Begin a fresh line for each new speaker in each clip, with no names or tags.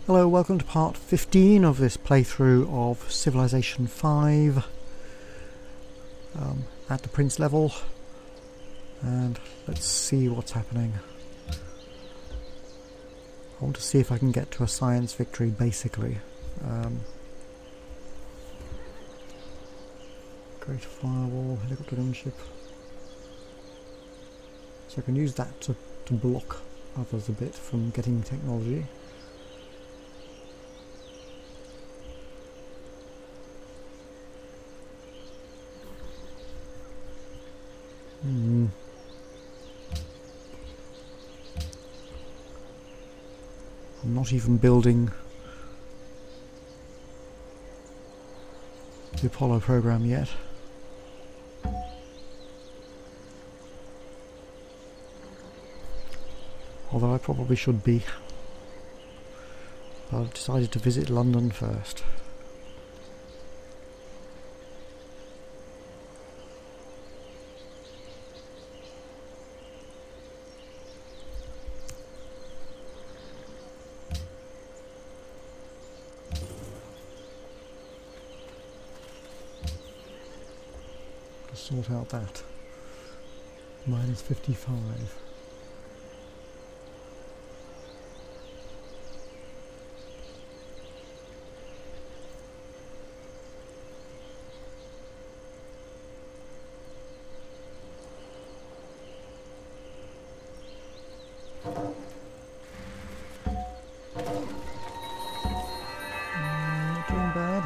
Hello, welcome to part 15 of this playthrough of Civilization 5 at the Prince level, and let's see what's happening. I want to see if I can get to a science victory, basically. Great firewall, helicopter gunship. So I can use that to block others a bit from getting technology. I'm not even building the Apollo program yet. Although I probably should be. But I've decided to visit London first. Sort out that. Minus 55. Not doing bad.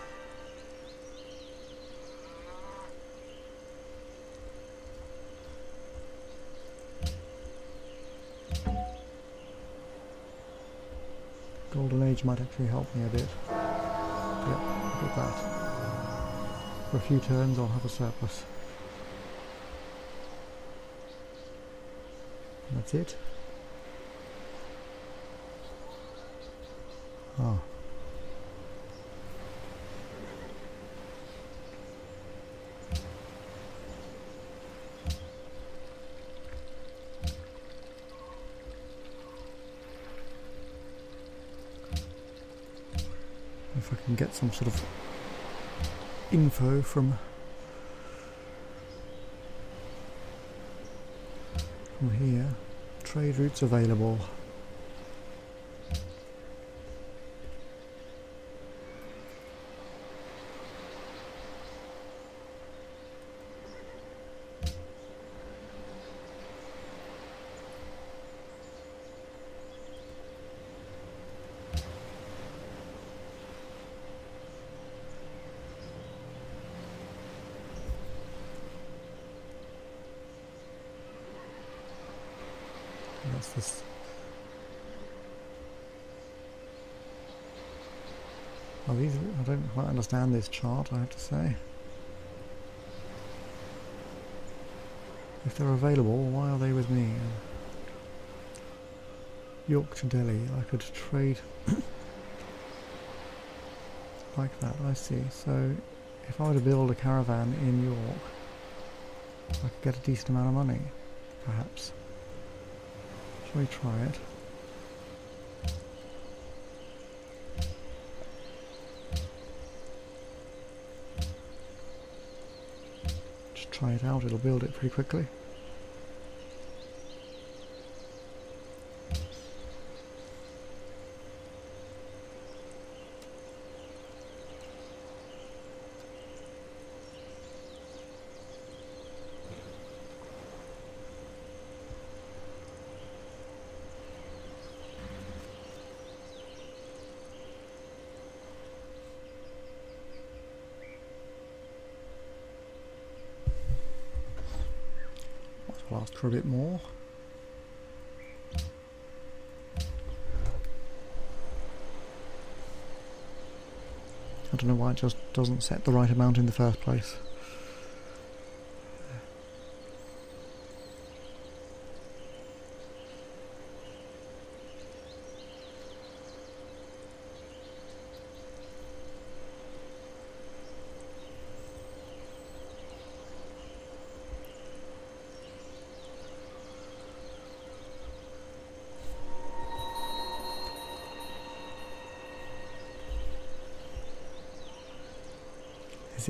Golden Age might actually help me a bit. Yep, look at that. For a few turns I'll have a surplus. That's it. Ah. If I can get some sort of info from here. Trade routes available. That's this. Oh, these, I don't quite understand this chart, I have to say. If they're available, why are they with me? York to Delhi, I could trade like that, I see. So if I were to build a caravan in York, I could get a decent amount of money, perhaps. Shall we try it? Just try it out, it'll build it pretty quickly. I'll ask for a bit more. I don't know why it just doesn't set the right amount in the first place. Is it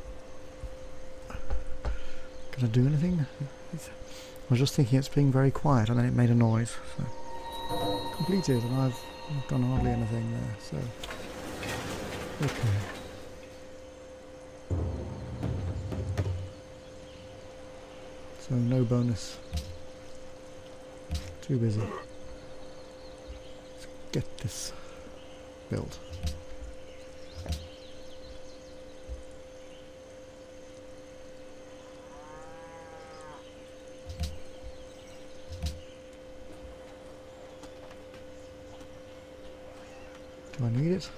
gonna do anything? I was just thinking it's being very quiet and then it made a noise. So completed, and I've done hardly anything there, so okay. So no bonus. Too busy. Let's get this built. Do I need it?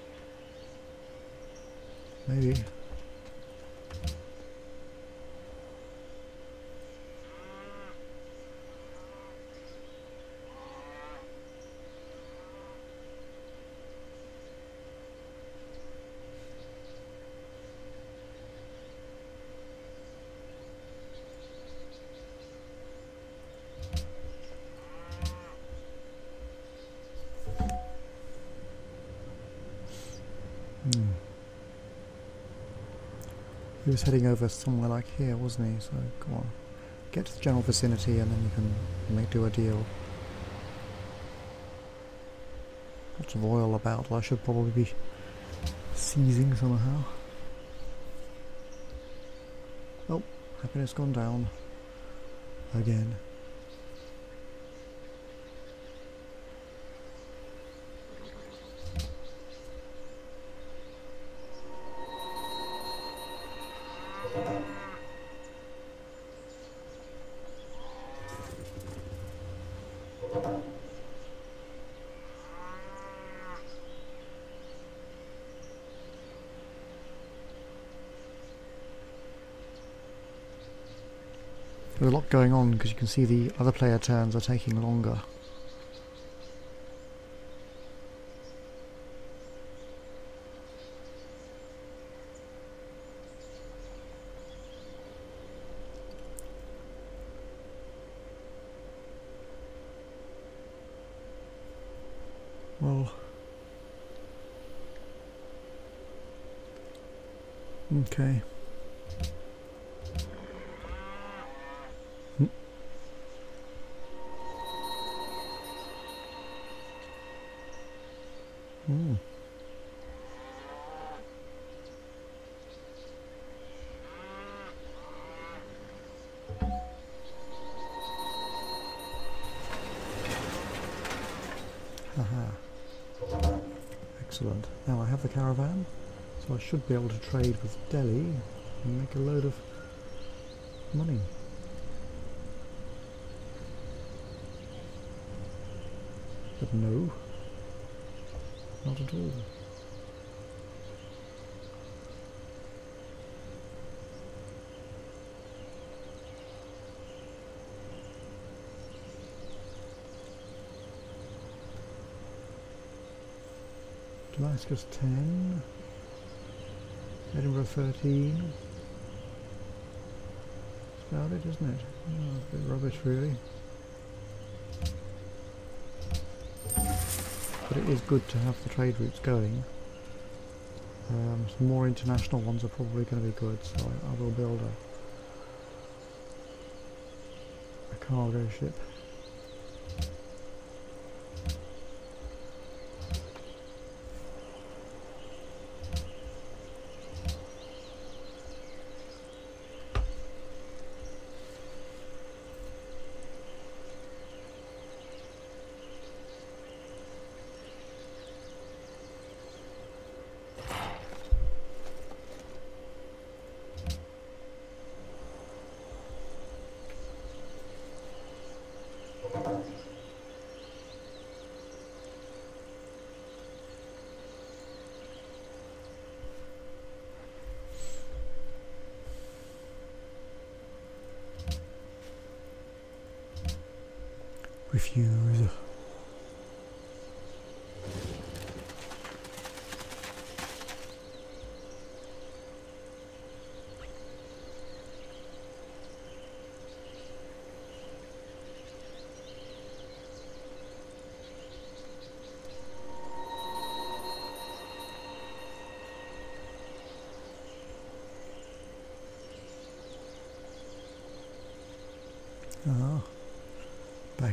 Maybe. He was heading over somewhere like here, wasn't he? So come on, get to the general vicinity and then you can do a deal. Lots of oil about. I should probably be seizing somehow. Oh, happiness gone down again. There's a lot going on because you can see the other player turns are taking longer. Well, okay. Haha. Excellent. Now I have the caravan, so I should be able to trade with Delhi and make a load of money. But no, not at all. Damascus 10, Edinburgh 13. That's about it, isn't it? Oh, it's a bit rubbish, really. But it is good to have the trade routes going. Some more international ones are probably going to be good, so I will build a cargo ship. Refuse.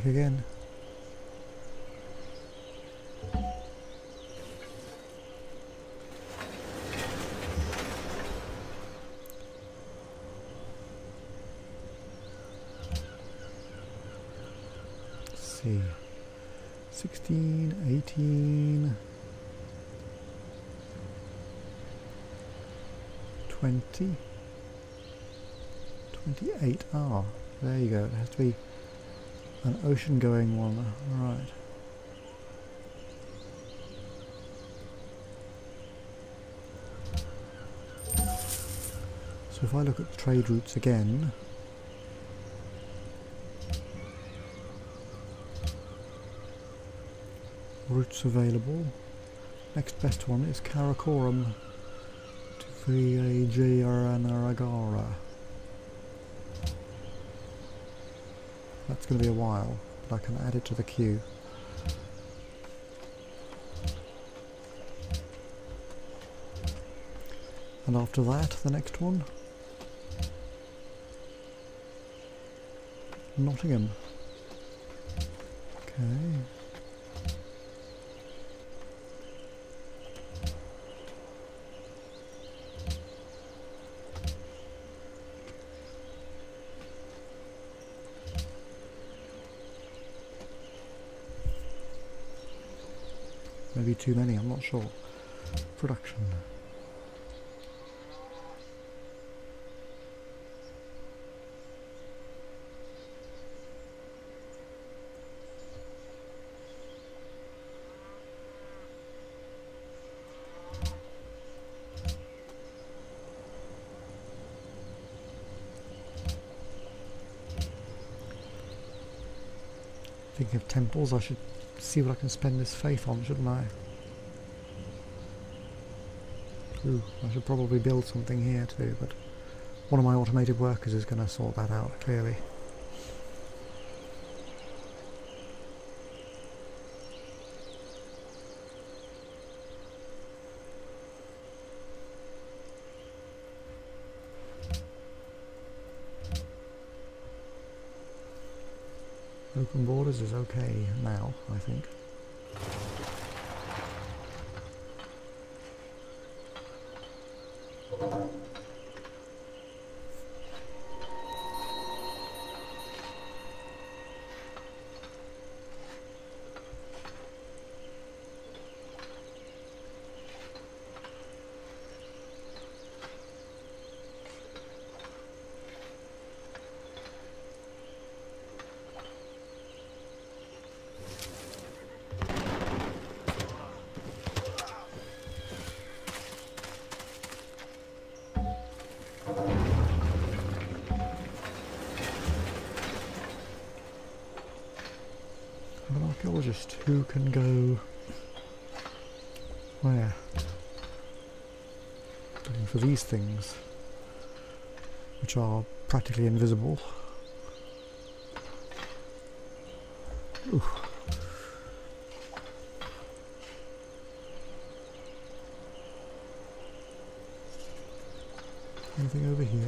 back again. Let's see. 16, 18, 20, 28. Ah, there you go. It has to be an ocean going one. Right. So if I look at the trade routes again, routes available. Next best one is Karakoram to Vijayanagara. That's going to be a while, but I can add it to the queue. And after that, the next one, Nottingham. Okay. Maybe too many, I'm not sure. Production. Thinking of temples, I should see what I can spend this faith on, shouldn't I? Ooh, I should probably build something here too, but one of my automated workers is going to sort that out, clearly. Open borders is okay now, I think. An archaeologist who can go where? Looking for these things, which are practically invisible. Ooh. Anything over here?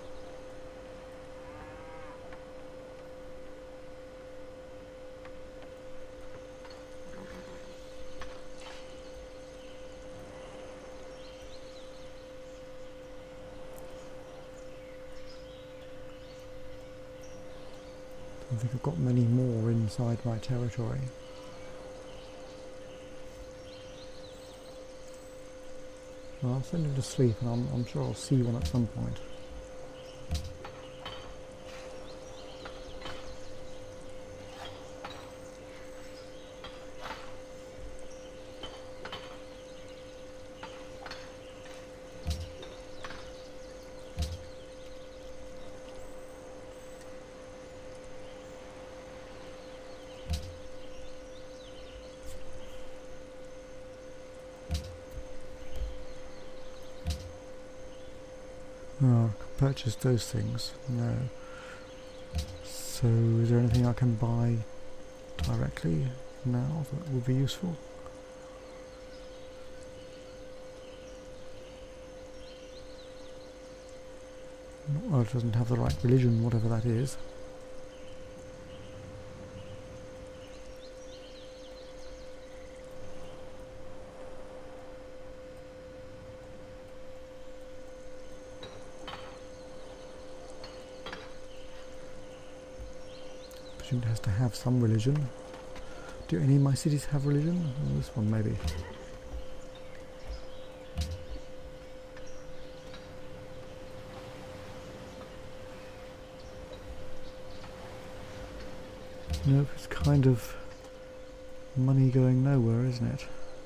I think I've got many more inside my territory. Well, I'll send him to sleep, and I'm sure I'll see one at some point. Oh, I can purchase those things. No. So, is there anything I can buy directly now that would be useful? Well, it doesn't have the right religion, whatever that is. Student has to have some religion. Do any of my cities have religion? Well, this one maybe. Nope, it's kind of money going nowhere, isn't it?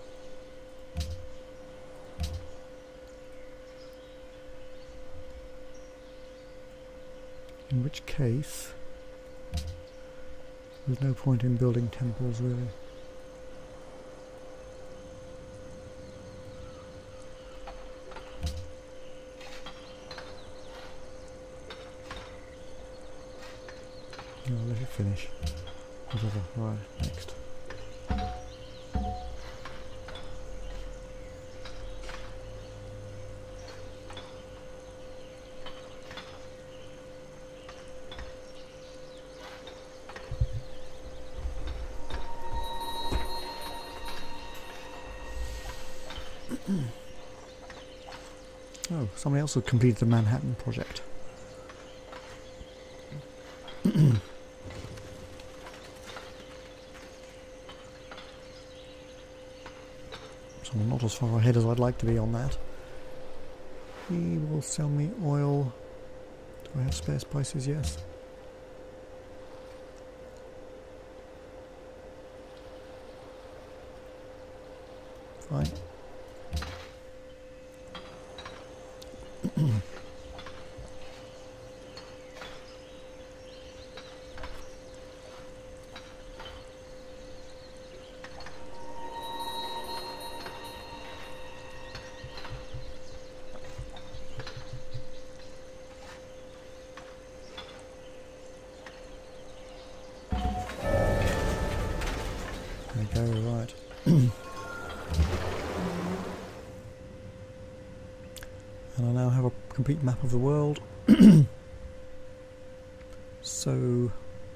In which case, there's no point in building temples, really. I'll let it finish. Whatever. Right, next. Oh, somebody else has completed the Manhattan project. So I'm not as far ahead as I'd like to be on that. He will sell me oil. Do I have spare spices? Yes. Fine. There we go, right. And I now have a complete map of the world. So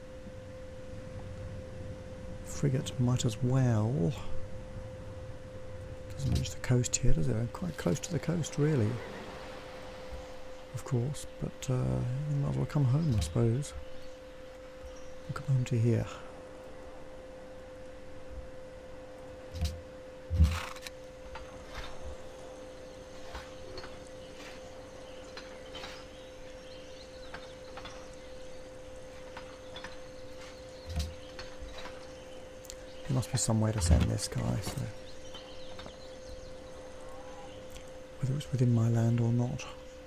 frigate might as well. Doesn't reach the coast here, does it? I'm quite close to the coast, really. Of course, but you might as well come home, I suppose. I'll come home to here. There must be some way to send this guy, so whether it's within my land or not.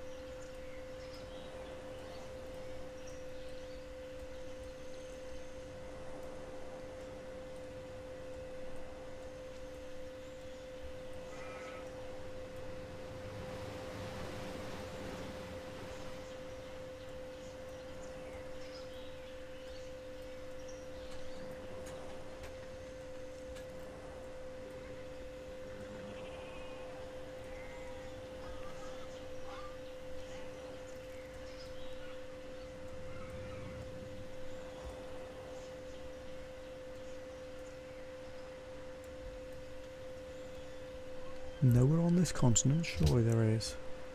Nowhere on this continent, surely there is.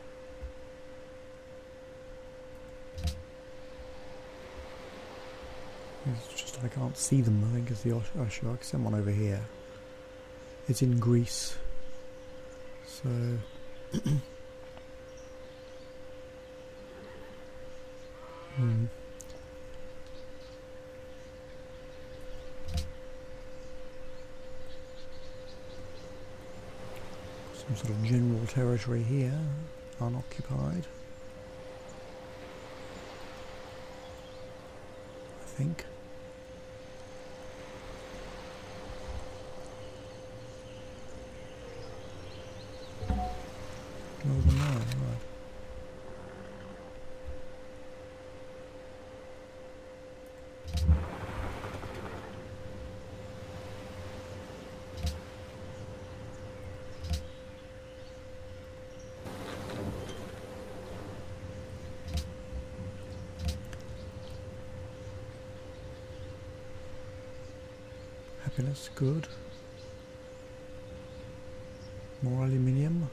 It's just I can't see them, I think, is the issue. I can send one over here. It's in Greece. So... Some sort of general territory here, unoccupied. I think. Northern Line, right. Happiness, good. More aluminium.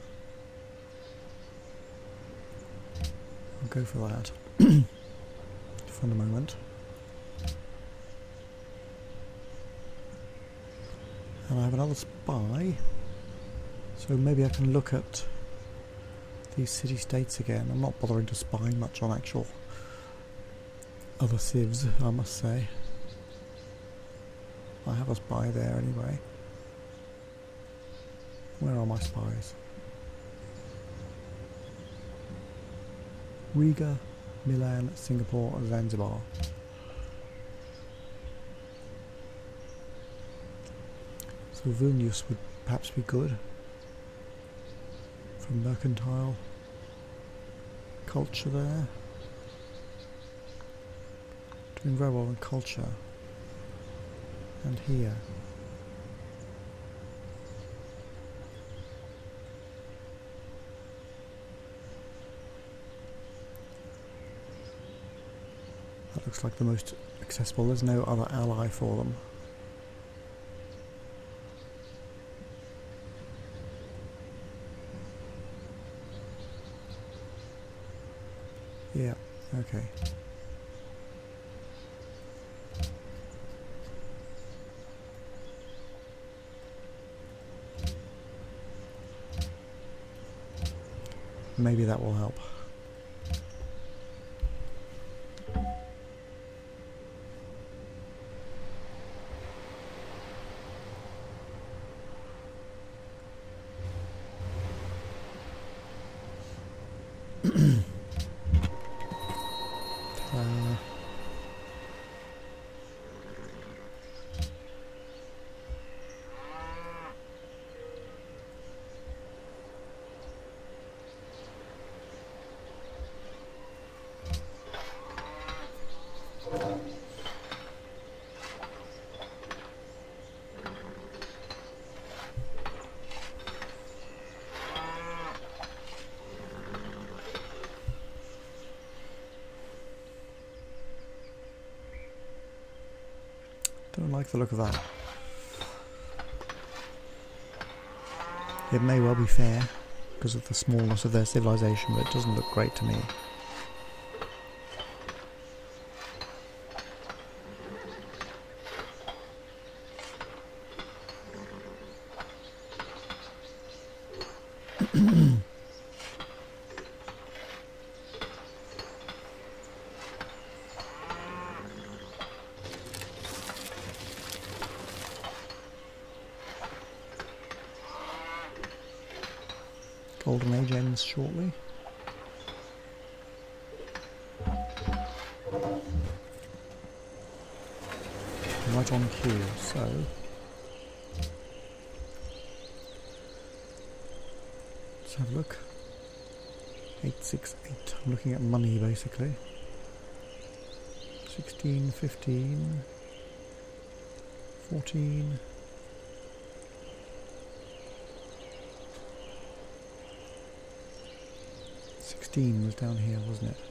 I'll go for that for the moment. And I have another spy. So maybe I can look at these city-states again. I'm not bothering to spy much on actual other civs, I must say. I have a spy there anyway. Where are my spies? Riga, Milan, Singapore, Zanzibar. So Vilnius would perhaps be good for mercantile culture there. Doing very well in culture. And here. That looks like the most accessible. There's no other ally for them. Yeah, okay. Maybe that will help. Don't like the look of that. It may well be fair because of the smallness of their civilization, but it doesn't look great to me. Golden Age ends shortly. Right on cue, so let's have a look. 868. I'm looking at money basically. 16, 15, 14. 16 was down here, wasn't it?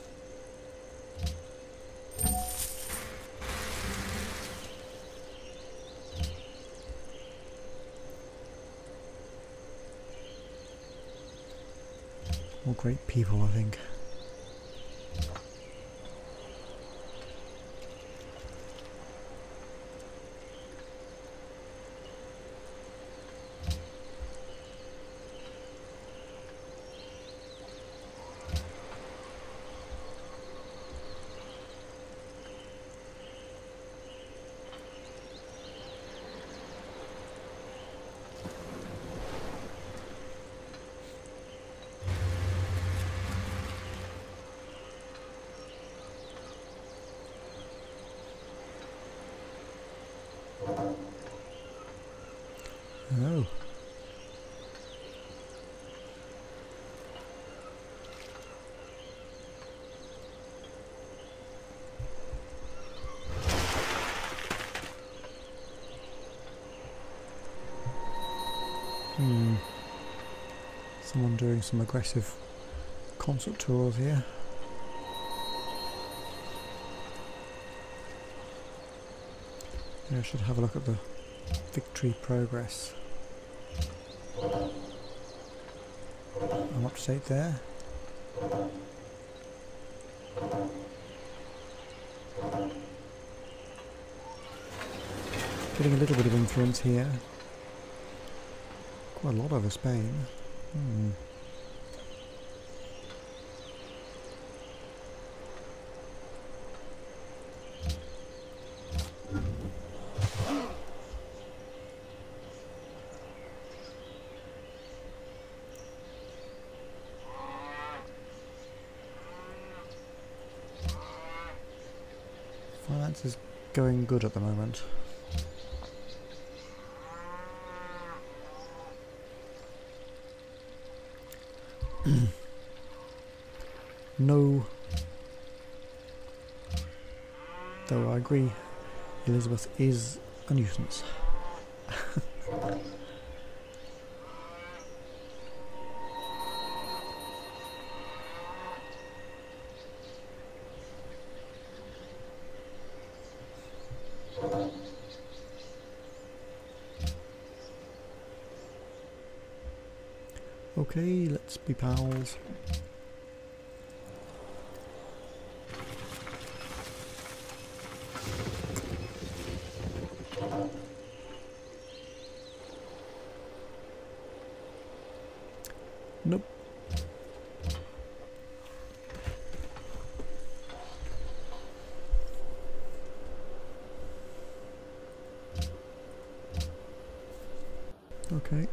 All great people, I think. Oh. Someone doing some aggressive concert tours here. Yeah, I should have a look at the victory progress. I'm up to date there. Getting a little bit of influence here. Quite a lot over Spain. Finance is going good at the moment. No, though I agree, Elizabeth is a nuisance. Okay, let's be pals. Nope. Okay.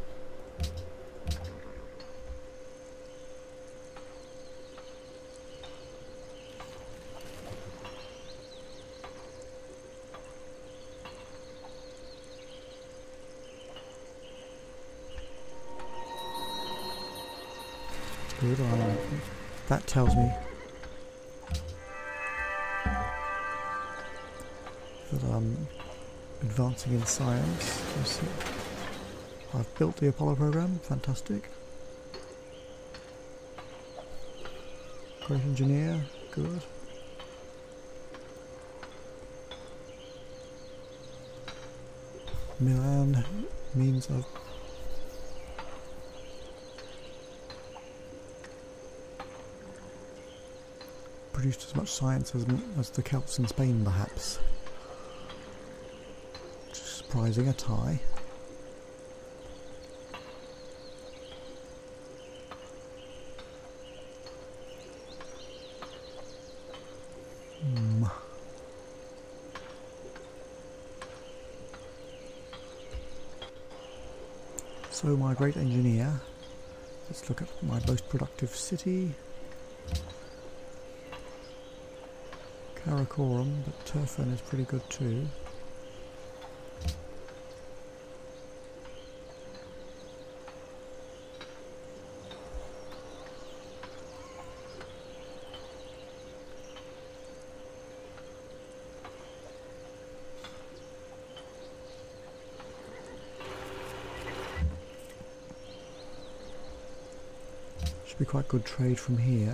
Good. That tells me that I'm advancing in science. I've built the Apollo program. Fantastic. Great engineer. Good. Milan means I've produced as much science as the Celts in Spain, perhaps. Just surprising, a tie. So my great engineer, let's look at my most productive city. Karakorum, but Turfan is pretty good too. Should be quite good trade from here.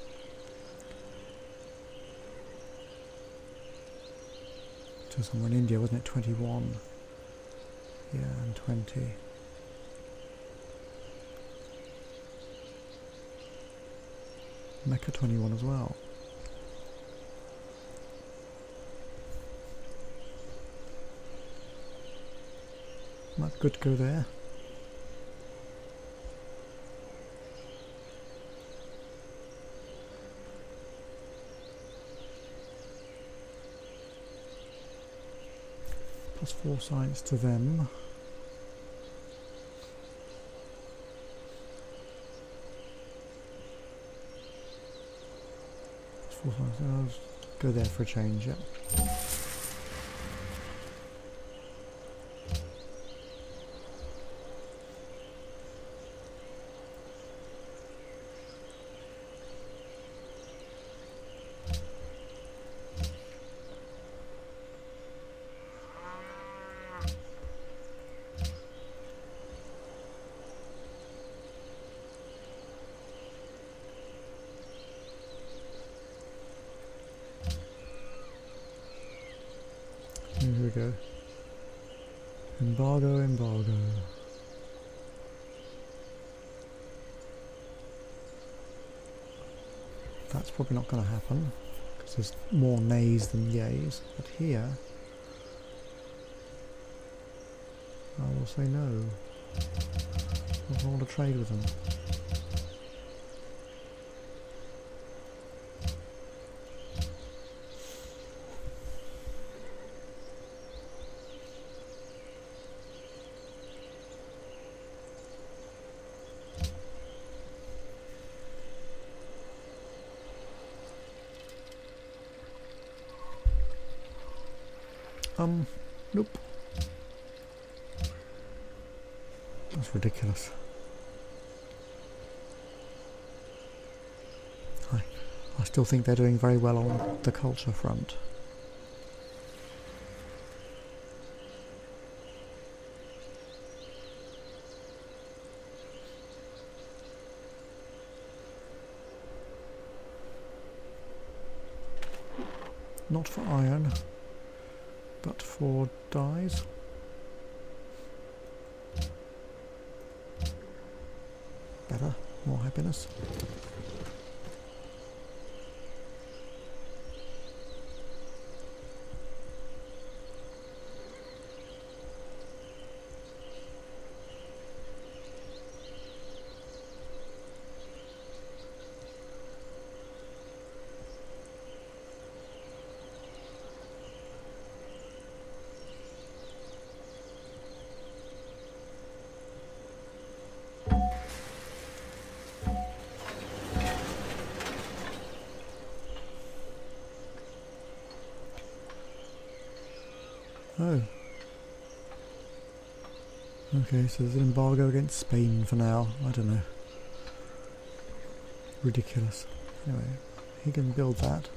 To somewhere in India, wasn't it? 21. Yeah, and 20. Mecca 21 as well. That's good to go there. +4 science to them. +4 science. I'll go there for a change, yeah. Here we go. Embargo, embargo. That's probably not going to happen because there's more nays than yays. But here, I will say no. I don't want to trade with them. Nope. That's ridiculous. I still think they're doing very well on the culture front. Not for iron, but for dyes. Better, more happiness. Oh. Okay, so there's an embargo against Spain for now. I don't know. Ridiculous. Anyway, he can build that.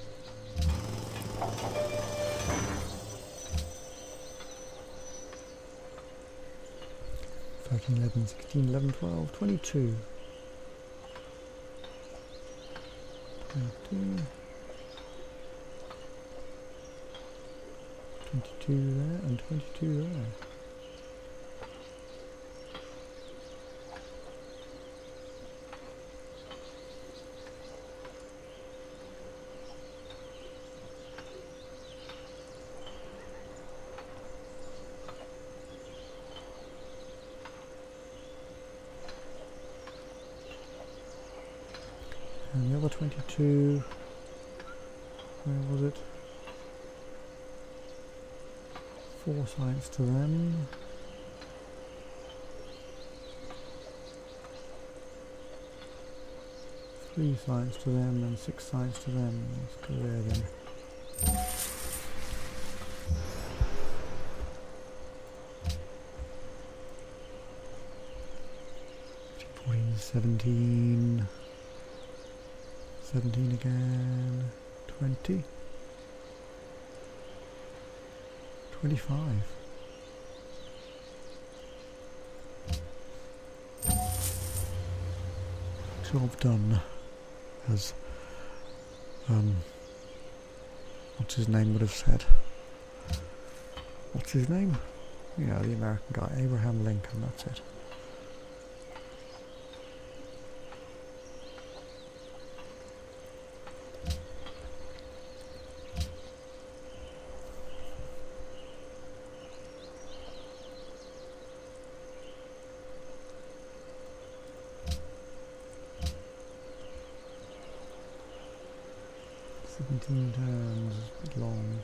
Thirteen, 11, 16, 11, 12, 22. 22. 22 there and 22 there. And the other 22, where was it? 4 science to them. Three science to them and 6 science to them. Let's go there then. 14, 17. 17 again. 20. 25. Job done, as what's his name would have said. What's his name? Yeah, the American guy, Abraham Lincoln, that's it. Turns long.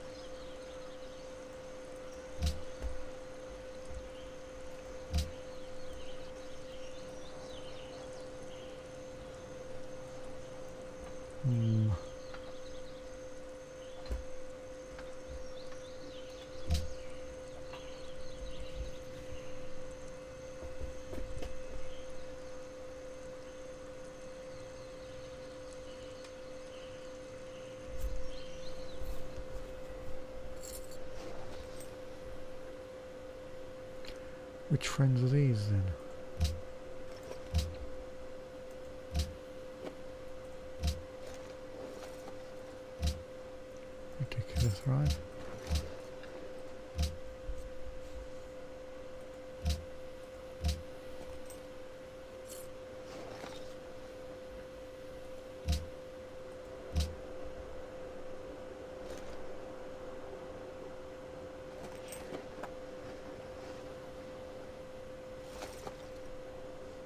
Which friends are these then? Ridiculous, right?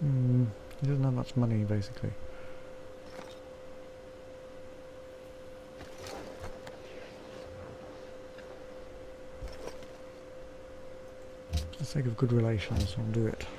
He doesn't have much money, basically. For the sake of good relations, I'll do it.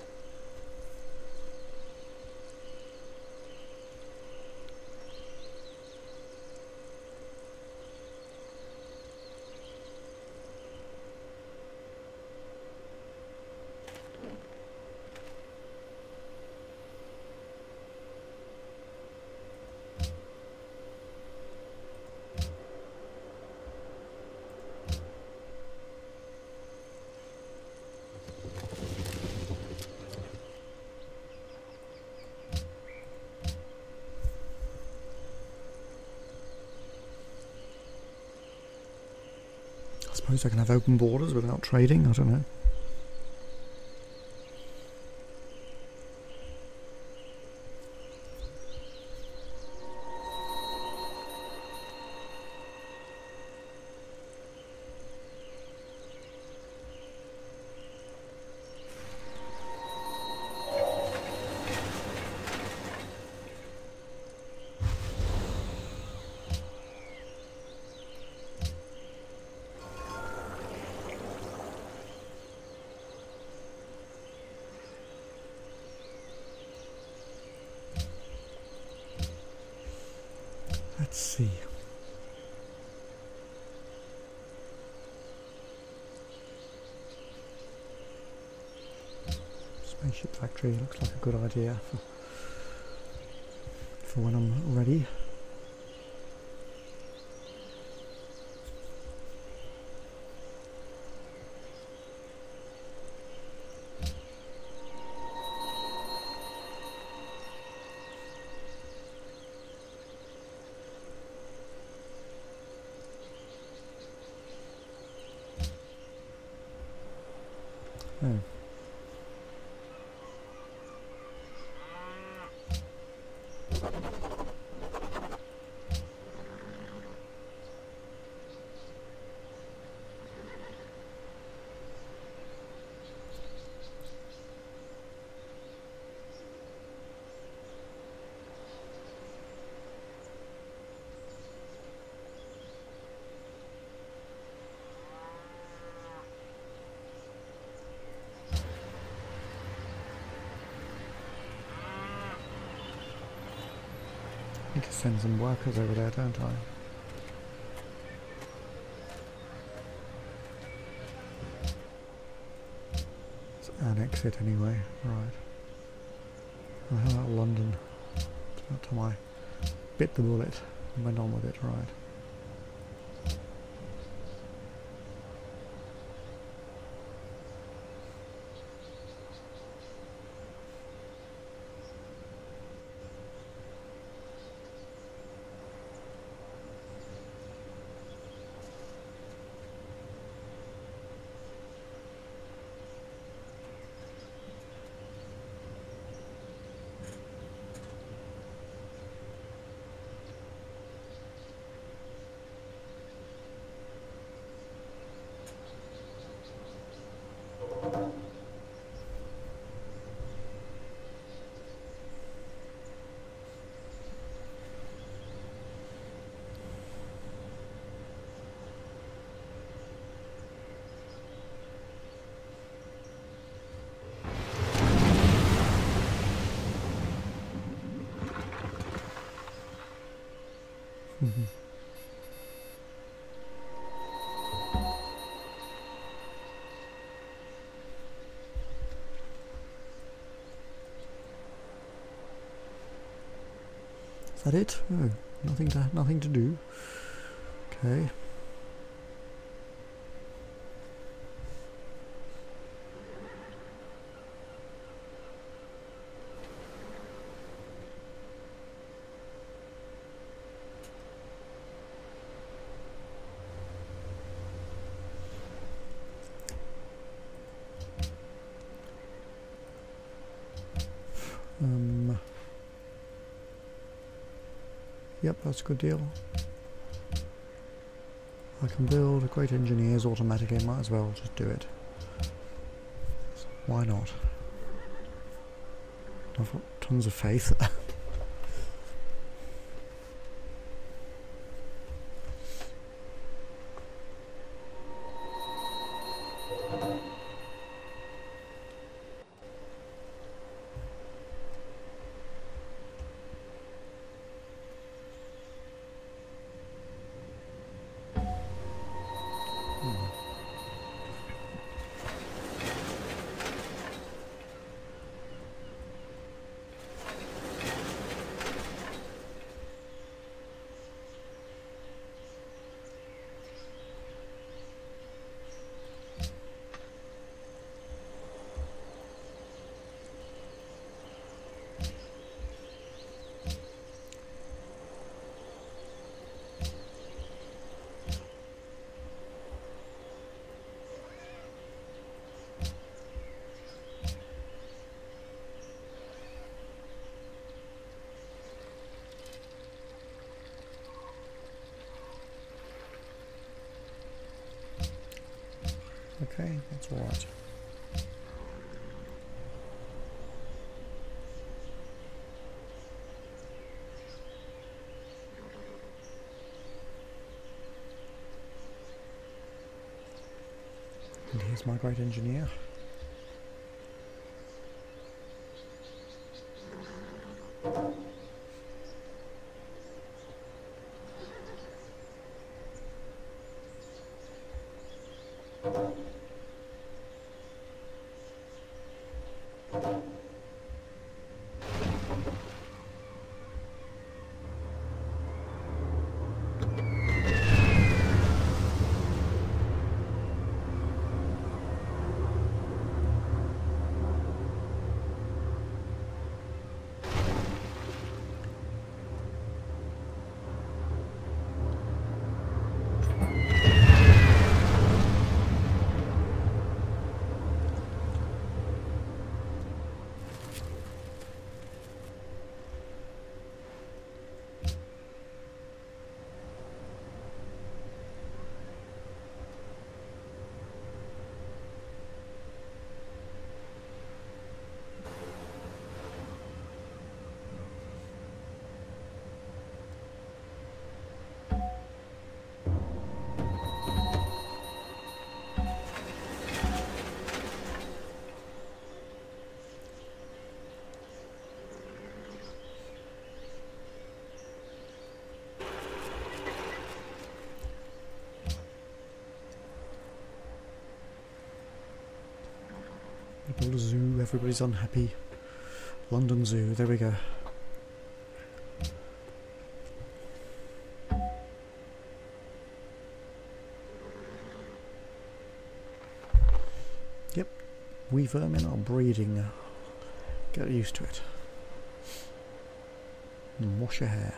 I suppose I can have open borders without trading, I don't know. Let's see. Spaceship factory looks like a good idea for when I'm ready. Oh. I need to send some workers over there, don't I? Let's annex it anyway, right. Well, how about London? It's about time I bit the bullet and went on with it, right. Is that it? Oh, nothing to do. Okay. Yep, that's a good deal. I can build great engineers automatically, might as well just do it. So why not? I've got tons of faith. Okay, that's all right. And here's my great engineer. Build a zoo, everybody's unhappy. London Zoo, there we go. Yep, we vermin are breeding. Get used to it. And wash your hair.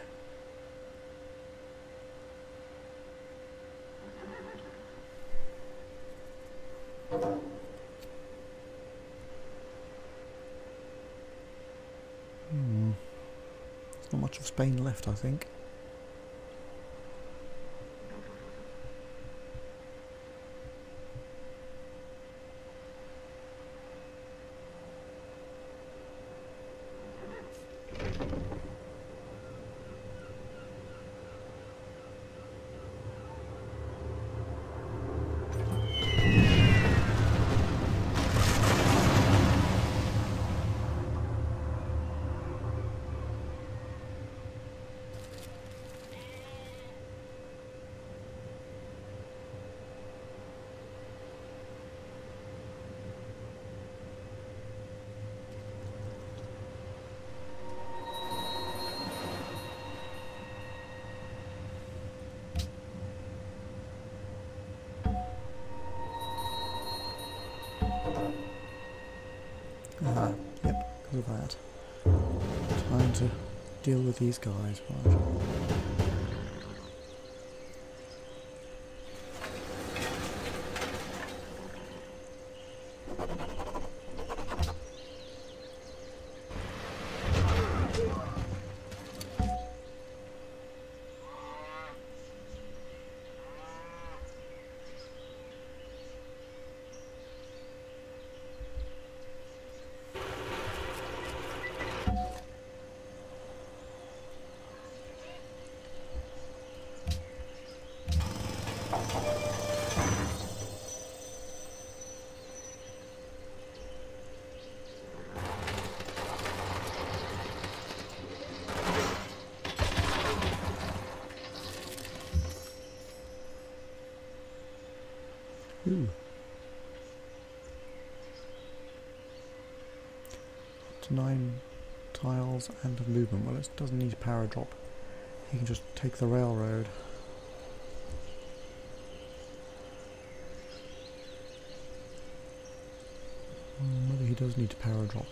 There's not much of Spain left, I think. Yep, because of that. Time to deal with these guys, right? Ooh. Up to 9 tiles and of movement. Well, it doesn't need a power drop. He can just take the railroad. Maybe he does need a power drop.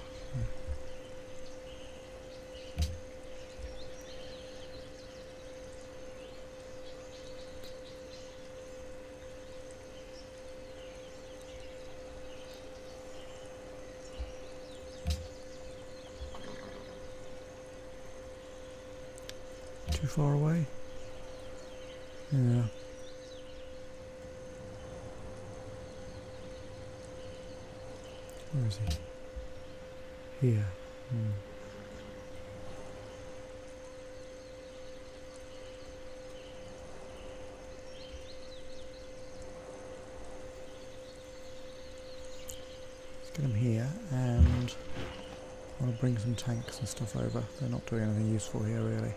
Too far away? Yeah. Where is he? Here. Let's get him here, and I want to bring some tanks and stuff over. They're not doing anything useful here, really.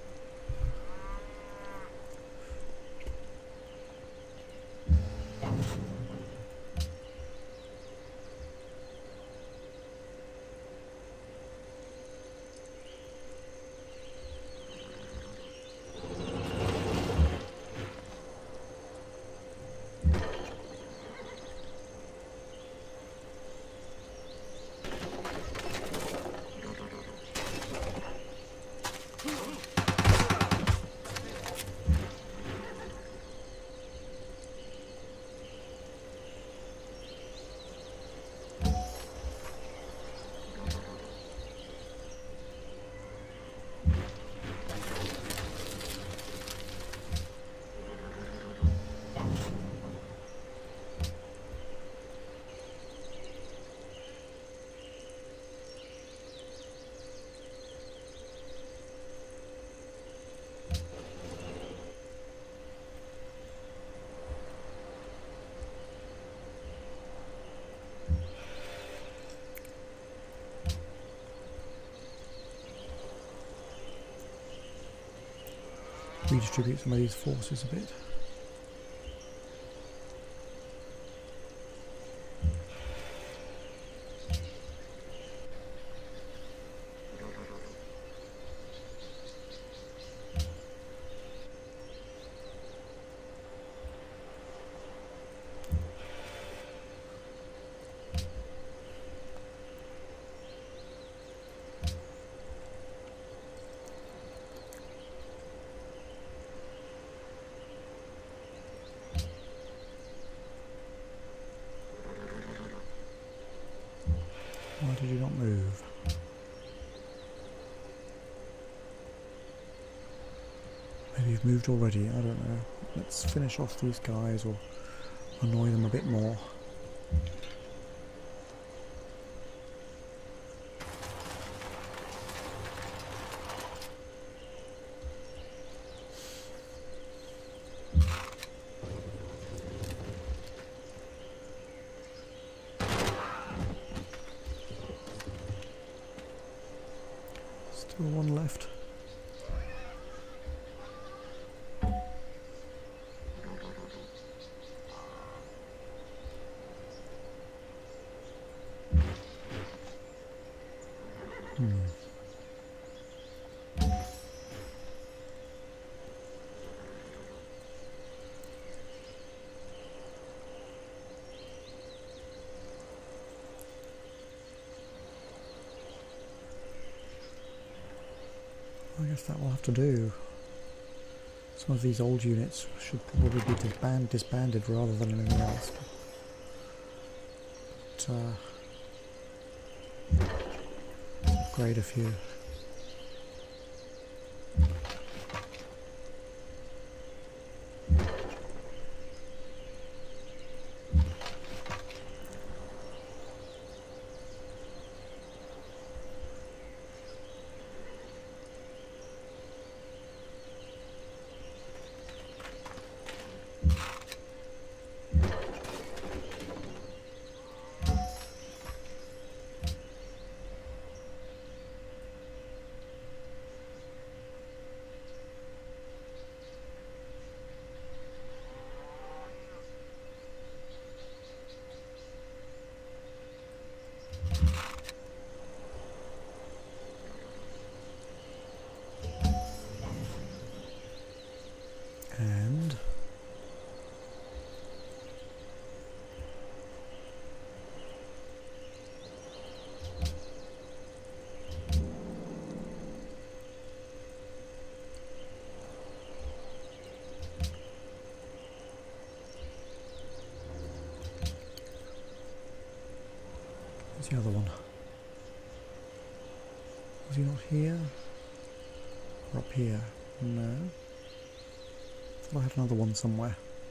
Redistribute some of these forces a bit. Why did you not move? Maybe you've moved already, I don't know. Let's finish off these guys or annoy them a bit more. Still one left. I guess that will have to do. Some of these old units should probably be disbanded rather than anything else. But, upgrade a few. Where's the other one? Is he not here? Or up here? No. Thought I had another one somewhere.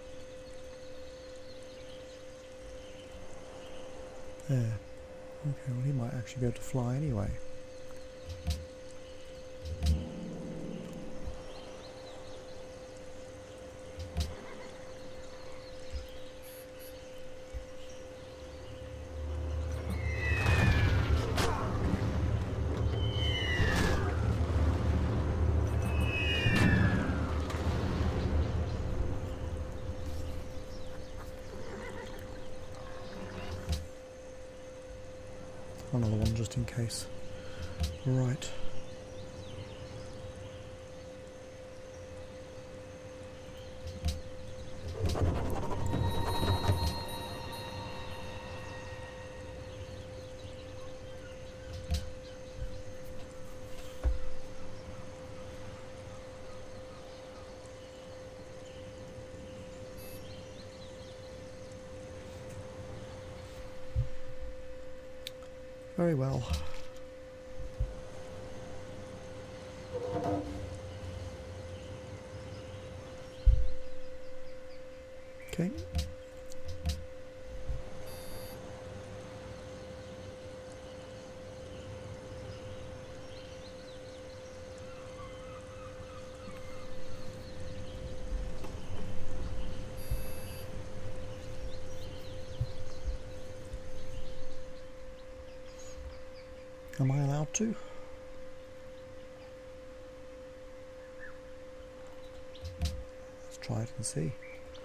There. Okay, well he might actually be able to fly anyway. Another one just in case. Right. Very well. Okay. Am I allowed to? Let's try it and see.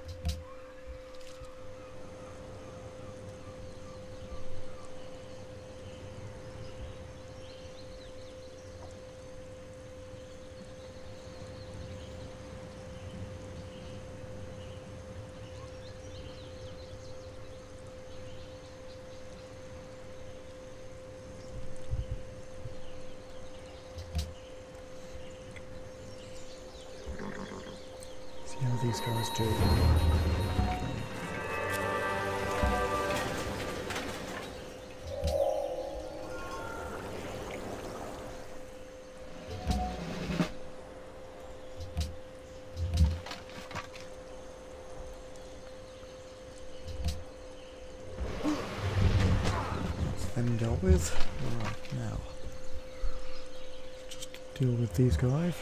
How these guys do. That's them dealt with. Right, now just deal with these guys.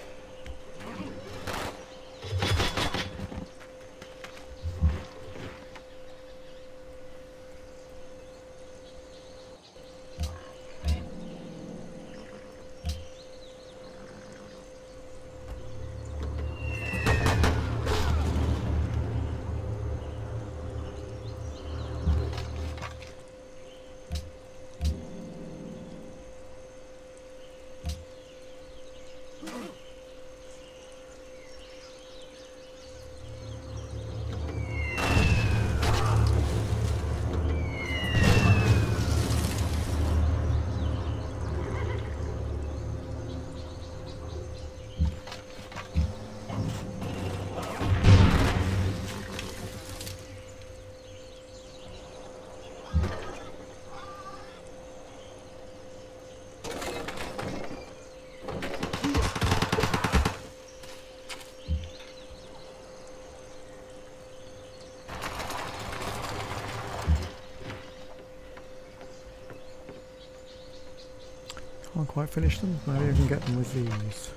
Can't quite finish them. Maybe I can get them with these.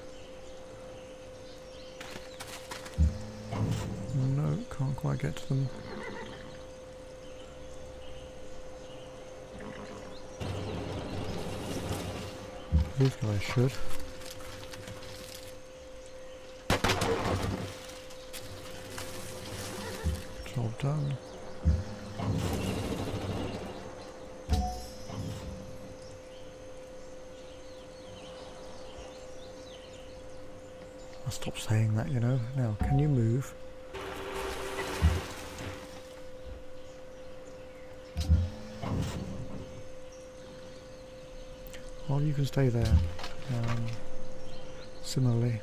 No, can't quite get to them. These guys should. Job done. I'll stop saying that, you know. Now, can you move? Well, you can stay there. Similarly.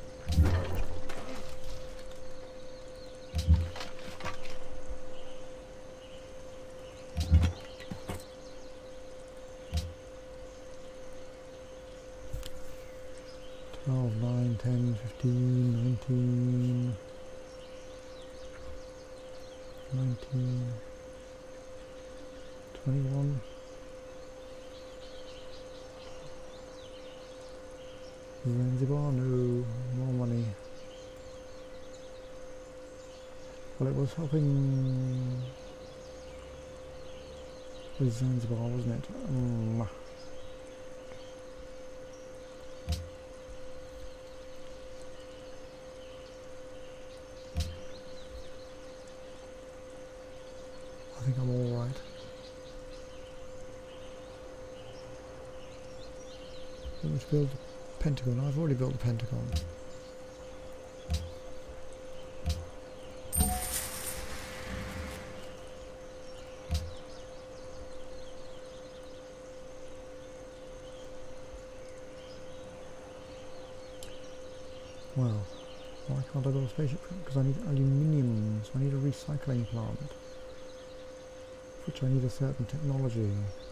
12, 9, 10, 15, 19, 19, 21. Zanzibar, no more money. Well, it was helping with Zanzibar, wasn't it? I think I'm all right. Let's build a pentagon. I've already built a pentagon. Well, why can't I build a spaceship? Because I need aluminium, so I need a recycling plant, which I need a certain technology.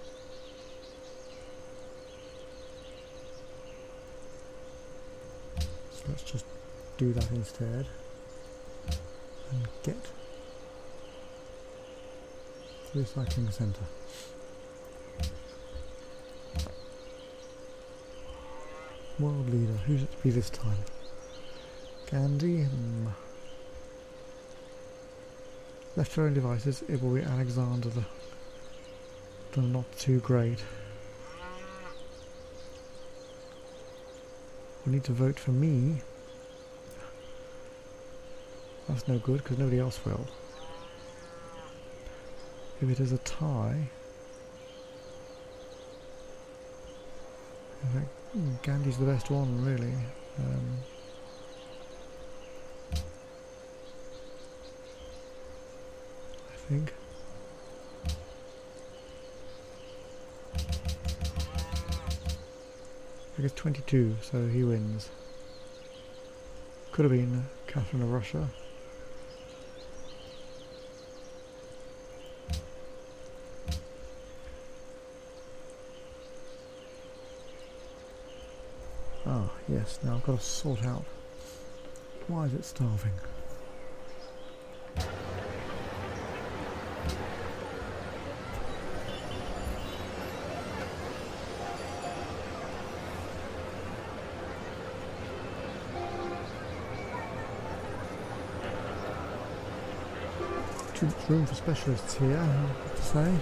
So let's just do that instead and get the recycling centre. World leader, who's it to be this time? Gandhi. Left to our own devices, it will be Alexander the not too great. We need to vote for me. That's no good because nobody else will. If it is a tie, in fact, Gandhi's the best one, really. I think. I guess 22, so he wins. Could have been Catherine of Russia. Ah, yes, now I've got to sort out why is it starving. Too much room for specialists here, I have to say.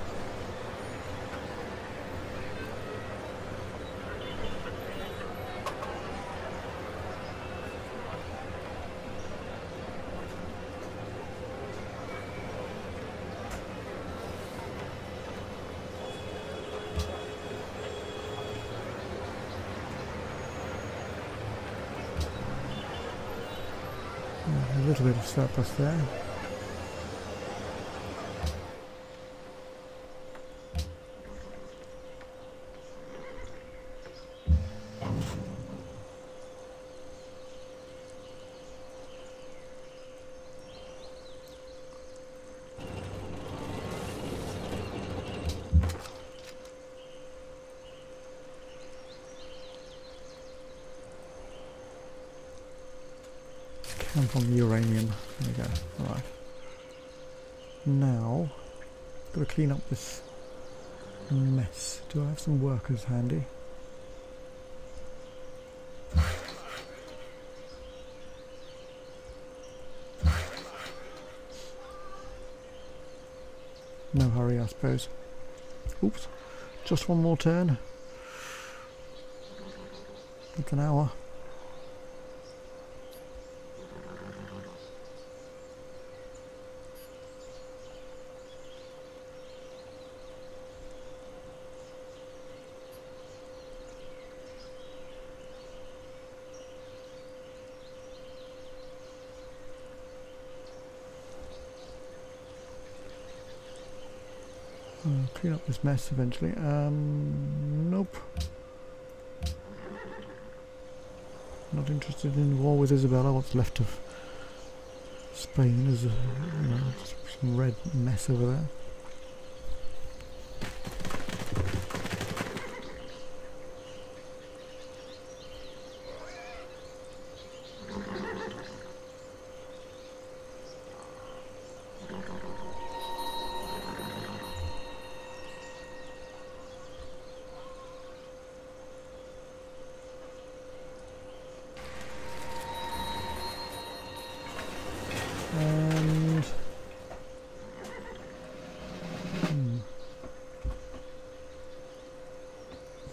A little bit of surplus there. Camp on the uranium. There we go. Alright. Now, got to clean up this mess. Do I have some workers handy? No hurry, I suppose. Oops. Just one more turn. It's an hour. Clean up this mess eventually. Nope. Not interested in war with Isabella. What's left of Spain is some red mess over there.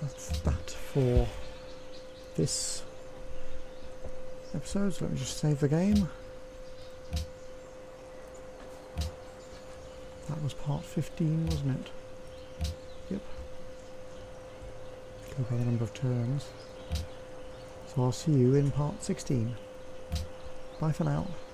that's that for this episode. So let me just save the game. That was part 15, wasn't it? Yep. Go by the number of turns. So I'll see you in part 16. Bye for now.